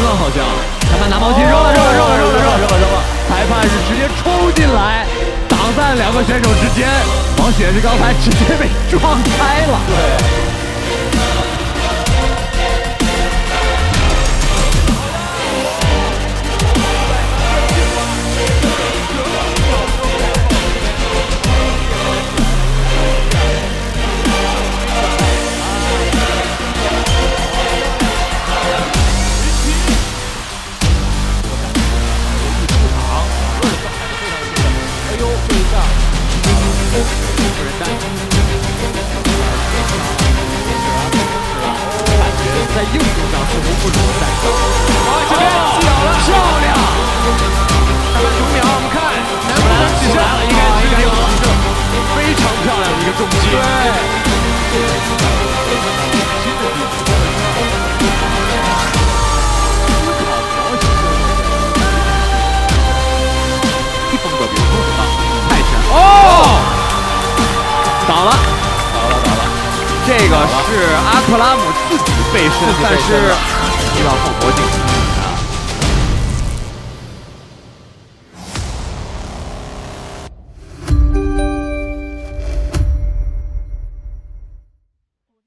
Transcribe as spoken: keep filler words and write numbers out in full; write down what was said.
了，好像。裁判拿毛巾扔了，扔了，扔了，扔了，扔了，扔了，扔了。裁判是直接冲进来，挡在两个选手之间。王雪是刚才直接被撞开了。对。 在硬度上似乎不如战胜。好，这边自由了，漂亮！还有五秒，我们看能不能起身？应该应该有起身，非常漂亮的一个重击。对。一风格，比如说什么泰拳。哦，倒了，倒了，倒了。 这个是阿克拉姆自己背身，但是遇到后脖颈。